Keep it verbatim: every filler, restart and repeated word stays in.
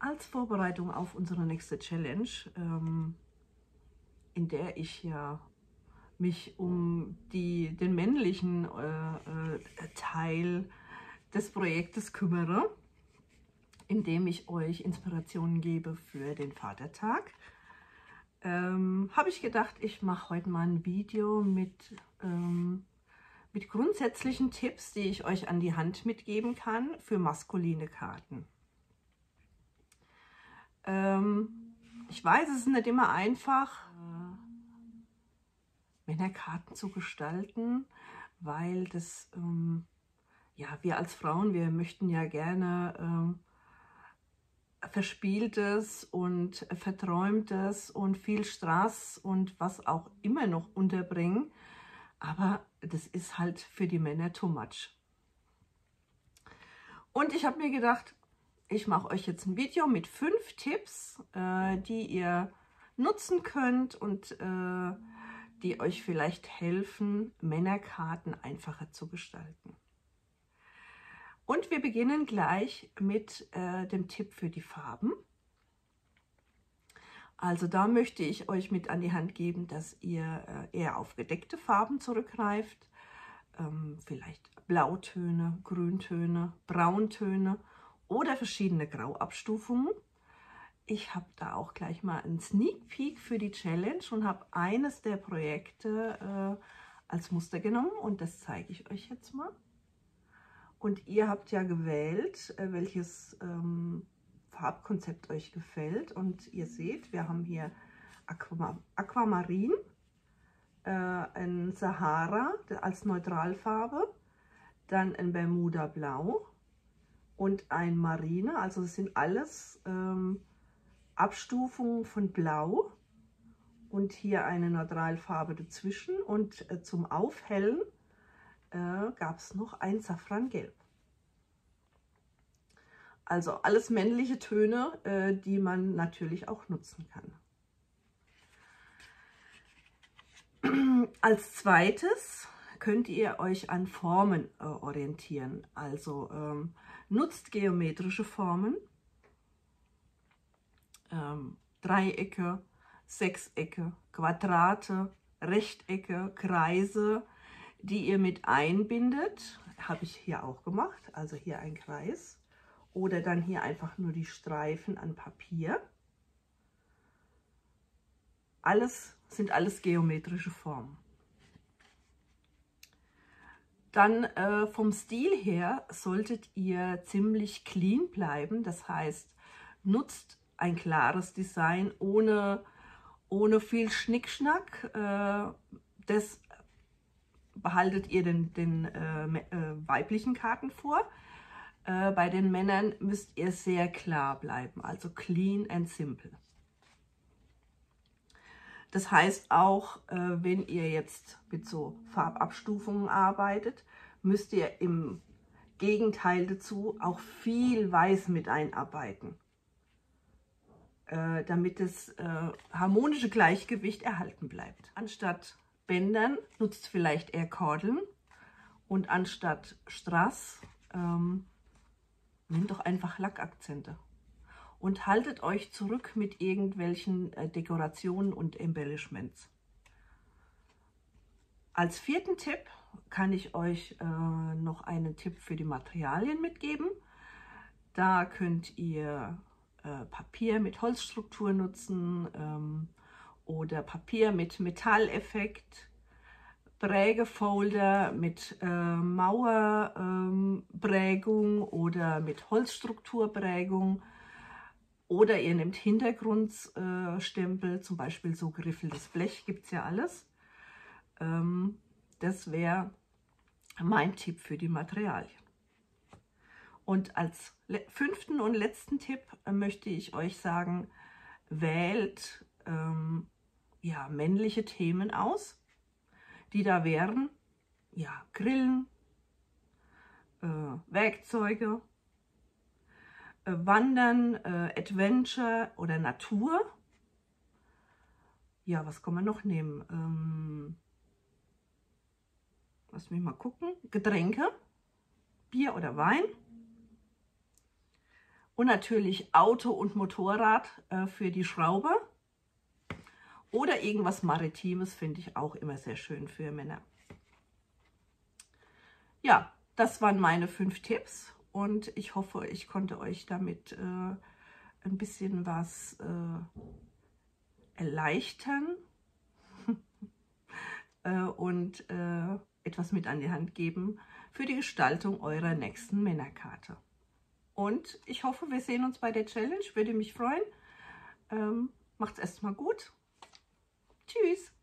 als Vorbereitung auf unsere nächste Challenge, ähm, in der ich ja mich um die, den männlichen äh, äh, Teil des Projektes kümmere, indem ich euch Inspirationen gebe für den Vatertag, ähm, habe ich gedacht, ich mache heute mal ein Video mit, ähm, mit grundsätzlichen Tipps, die ich euch an die Hand mitgeben kann für maskuline Karten. Ähm, ich weiß, es ist nicht immer einfach, äh, Männerkarten zu gestalten, weil das, ähm, ja, wir als Frauen, wir möchten ja gerne ähm, Verspieltes und Verträumtes und viel Straß und was auch immer noch unterbringen. Aber das ist halt für die Männer too much. Und ich habe mir gedacht, ich mache euch jetzt ein Video mit fünf Tipps, äh, die ihr nutzen könnt und äh, die euch vielleicht helfen, Männerkarten einfacher zu gestalten. Und wir beginnen gleich mit äh, dem Tipp für die Farben. Also da möchte ich euch mit an die Hand geben, dass ihr äh, eher auf gedeckte Farben zurückgreift. Ähm, vielleicht Blautöne, Grüntöne, Brauntöne oder verschiedene Grauabstufungen. Ich habe da auch gleich mal einen Sneak Peek für die Challenge und habe eines der Projekte äh, als Muster genommen und das zeige ich euch jetzt mal. Und ihr habt ja gewählt, äh, welches ähm, Farbkonzept euch gefällt. Und ihr seht, wir haben hier Aquam Aquamarin, äh, ein Sahara als Neutralfarbe, dann ein Bermuda Blau und ein Marine. Also es sind alles ähm, Abstufungen von Blau und hier eine Neutralfarbe dazwischen. Und äh, zum Aufhellen äh, gab es noch ein Safrangelb. Also alles männliche Töne, äh, die man natürlich auch nutzen kann. Als zweites könnt ihr euch an Formen äh, orientieren. Also ähm, nutzt geometrische Formen, ähm, Dreiecke, Sechsecke, Quadrate, Rechtecke, Kreise, die ihr mit einbindet. Habe ich hier auch gemacht, also hier ein Kreis. Oder dann hier einfach nur die Streifen an Papier. Alles sind alles geometrische Formen. Dann äh, vom Stil her solltet ihr ziemlich clean bleiben. Das heißt, nutzt ein klares Design ohne, ohne viel Schnickschnack. Äh, das behaltet ihr den, den äh, äh, weiblichen Karten vor. Äh, bei den Männern müsst ihr sehr klar bleiben, also clean and simple. Das heißt auch, äh, wenn ihr jetzt mit so Farbabstufungen arbeitet, müsst ihr im Gegenteil dazu auch viel Weiß mit einarbeiten, äh, damit das äh, harmonische Gleichgewicht erhalten bleibt. Anstatt Bändern nutzt vielleicht eher Kordeln und anstatt Strass ähm, nehmt doch einfach Lackakzente. Und haltet euch zurück mit irgendwelchen äh, Dekorationen und Embellishments. Als vierten Tipp kann ich euch äh, noch einen Tipp für die Materialien mitgeben. Da könnt ihr äh, Papier mit Holzstruktur nutzen ähm, oder Papier mit Metalleffekt, Prägefolder mit äh, Mauerprägung ähm, oder mit Holzstrukturprägung. Oder ihr nehmt Hintergrundstempel, zum Beispiel so geriffeltes Blech, gibt es ja alles. Ähm, das wäre mein Tipp für die Materialien. Und als fünften und letzten Tipp äh, möchte ich euch sagen, wählt ähm, ja, männliche Themen aus, die da wären, ja, Grillen, äh, Werkzeuge, Wandern, äh, Adventure oder Natur. Ja, was kann man noch nehmen? Ähm, lass mich mal gucken. Getränke, Bier oder Wein. Und natürlich Auto und Motorrad äh, für die Schraube. Oder irgendwas Maritimes finde ich auch immer sehr schön für Männer. Ja, das waren meine fünf Tipps und ich hoffe, ich konnte euch damit äh, ein bisschen was äh, erleichtern äh, und äh, etwas mit an die Hand geben für die Gestaltung eurer nächsten Männerkarte. Und ich hoffe, wir sehen uns bei der Challenge, würde mich freuen. Ähm, macht's erstmal gut. Tschüss.